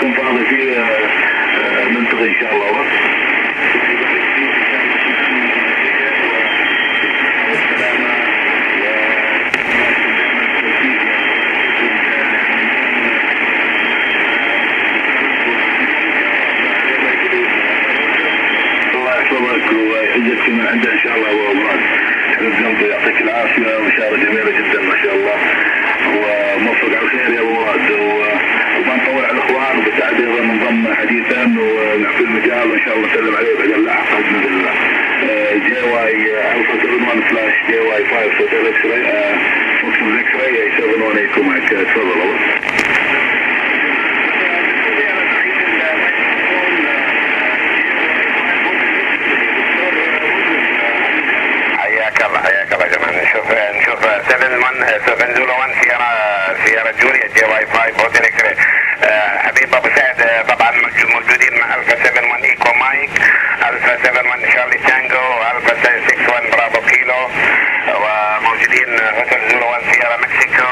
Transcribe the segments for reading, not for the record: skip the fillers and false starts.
تكون فاضي فيه منطقي ان شاء الله. الله يحفظك ويعزك من عنده ان شاء الله ابو مراد. حبيب قلبي يعطيك العافيه ومشاركه جميله جدا ما شاء الله وموفق على الخير يا ابو مراد. وما نطول على الاخوان وبالتعب ايضا ننضم حديثا ونعطي المجال وان شاء الله نسلم عليه بعد اللحظه باذن الله. جي واي الفا 71 سلاش جي واي 5 هوتيل اكس راي فوكس اكس راي 71 ايكو معك. تفضل الله. حياك الله يا جماعه. نشوف 701 سيارة جوليا جي واي 5 هوتيل اكس راي. حبيب ابو سعد طبعا موجودين مع الفا 71 ايكو مايك، الفا 71 شارلي تانجو، الفا 61 برافو كيلو، وموجودين هوتيل 01 سيارة مكسيكو،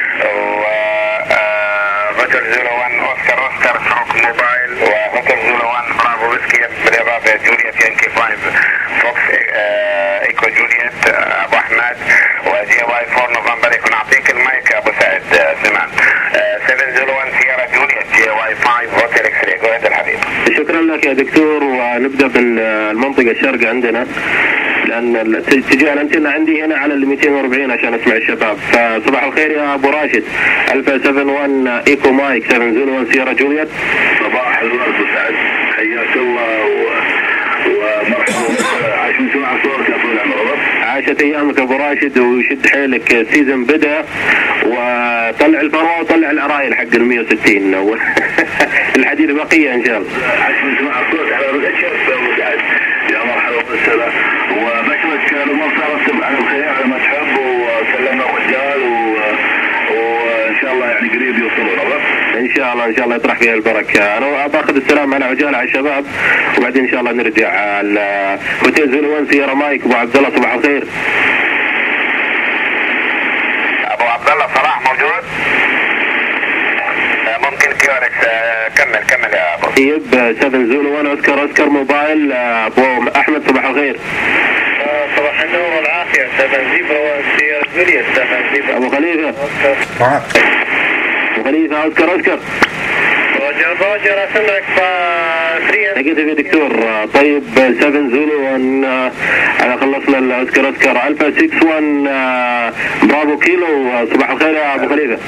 وهوتيل 01 اوسكار سروك موبايل، وهوتيل 01 برافو ويسكي بالاضافه جوليت يانكي 5 فوكس ايكو جوليت ابو احمد، وجي واي 4 نوفمبر. يكون اعطيك المايك ابو سعد سمان. 701 سيارة جوليت جي واي 5 هوتيل اكس راي. جو الحبيب. شكرا لك يا دكتور. ونبدا بالمنطقه الشرق عندنا لان اتجاه الانتنه عندي هنا على ال 240 عشان اسمع الشباب. فصباح الخير يا ابو راشد. الفا 71 ايكو مايك 701 سيارة جوليت. صباح الورد ابو سعد حياك الله ومرحبا. عاش من سماع صوتك يا طويل العمر. عاشت ايامك ابو راشد وشد حيلك. السيزون بدا وطلع الفروه وطلع العرايل حق ال 160 الحديث بقيه ان شاء الله. عاش من سماع صوتك على رؤية شرف ابو سعد. يا مرحبا وسهلا وبشرك الامور صارت على الخير على ما تحب وسلمنا الرجال وان شاء الله يعني قريب يوصلون. ان شاء الله يطرح فيها البركه. انا باخذ السلام على عجاله على الشباب وبعدين ان شاء الله نرجع على هوتيل 01 سيارة مايك. ابو عبد الله صباح الخير. ابو عبد الله صلاح موجود؟ ممكن كيوركس. كمل يا ابو. طيب 701 اوسكار موبايل. ابو احمد صباح الخير. صباح النور والعافيه. 701 سيارة جوليت 701. ابو خليفه. ابو خليفه اوسكار. روجر اسمعك. لقيت يا دكتور. طيب 701 انا خلصنا الاوسكار. الفا 61 برافو كيلو. صباح الخير يا ابو خليفه.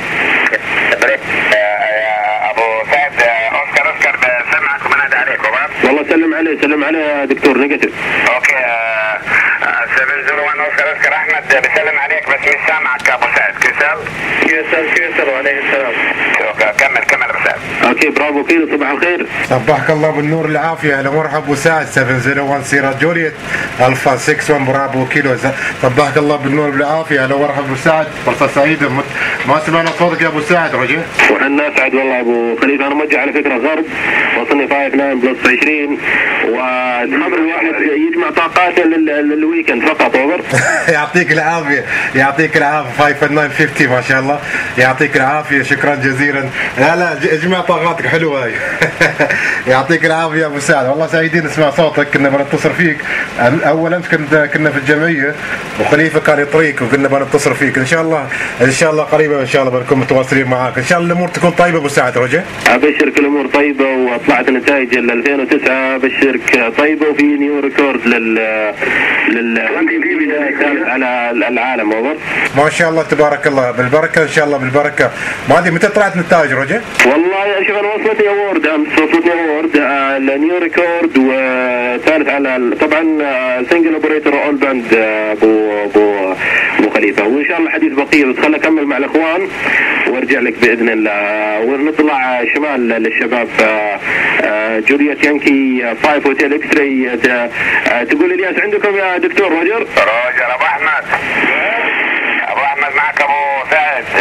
ابو سعد اوسكار بسمعك وبنادي عليك. والله سلم عليه يا دكتور. نيجاتيف. اوكي 701 اوسكار احمد بسلم عليك بس مش سامعك ابو سعد. كيسل وعليه السلام. كمل ابو سعد. اوكي برافو كيلو. صباح الخير. صباحك الله بالنور العافيه. اهلا ومرحبا ابو سعد. 701 سيارة جوليت الفا 61 برافو كيلو. صباحك الله بالنور بالعافيه. اهلا ومرحبا ابو سعد. فرصه سعيده. ما سمعنا صوتك يا ابو سعد. رجع وحنا اسعد والله ابو خليفه. انا موجه على فكره غرب وصلني 59 بلس 20 وتخبر الواحد يجمع طاقاته للويكند فقط. اوفر. يعطيك العافيه 5950 ما شاء الله. يعطيك العافيه. شكرا جزيلا. لا اجمع طاقاتك حلوه هاي. يعطيك العافيه يا ابو سعد. والله سعيدين نسمع صوتك. كنا بنتصل فيك اول امس كنا في الجمعيه وخليفه كان يطريك وقلنا بنتصل فيك. ان شاء الله قريبا ان شاء الله بنكون متواصلين معاك. ان شاء الله الامور تكون طيبه ابو سعد. رجع ابشرك الامور طيبه وطلعت نتائج 2009 ابشرك طيبه وفي نيو ريكورد على العالم. اوفر. ما شاء الله تبارك الله. بالبركه ان شاء الله بالبركه. ما ادري متى طلعت نتائج. رجع والله شوف انا وصلتني اوورد امس. نيو ريكورد وثالث على طبعا سنجل اوبريتور اول باند ابو خليفه. وان شاء الله حديث بقيه بس خليني اكمل مع الاخوان وارجع لك باذن الله. ونطلع شمال للشباب. جوليت يانكي 5 هوتيل اكس راي. تقول الياس عندكم يا دكتور روجر ابو احمد معك ابو سعد.